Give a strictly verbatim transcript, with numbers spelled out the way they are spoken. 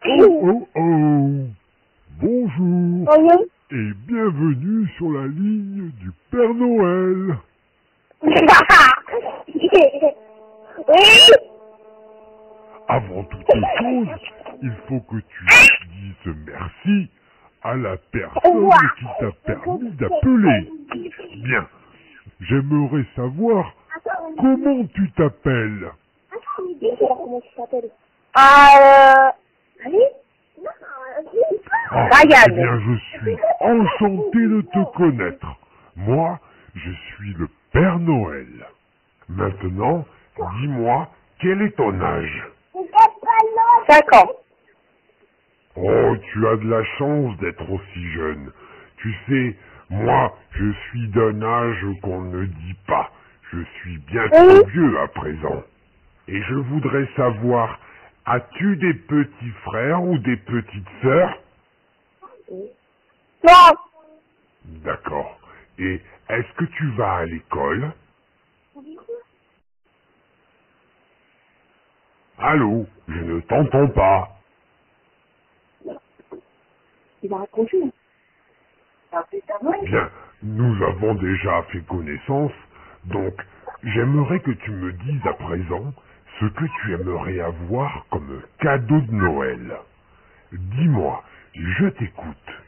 Oh oh oh. Bonjour Oui. et bienvenue sur la ligne du Père Noël. Oui. Avant toute chose, il faut que tu dises merci à la personne qui t'a permis d'appeler. Bien, j'aimerais savoir comment tu t'appelles. Comment tu t'appelles? Ah, euh... Ah, Ryan. eh bien, je suis enchanté de te connaître. Moi, je suis le Père Noël. Maintenant, dis-moi, quel est ton âge? Cinq ans. Oh, tu as de la chance d'être aussi jeune. Tu sais, moi, je suis d'un âge qu'on ne dit pas. Je suis bien trop vieux à présent. Et je voudrais savoir, as-tu des petits frères ou des petites sœurs? Non. D'accord. Et est-ce que tu vas à l'école? Allô, je ne t'entends pas. Il va raconter. Bien, nous avons déjà fait connaissance, donc j'aimerais que tu me dises à présent ce que tu aimerais avoir comme cadeau de Noël. Dis-moi, je t'écoute.